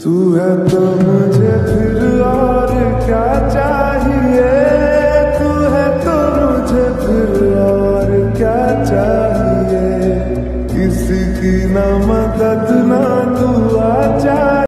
तू है तो मुझे फिर और क्या चाहिए, तू है तो मुझे फिर और क्या चाहिए। किसी की ना मदद ना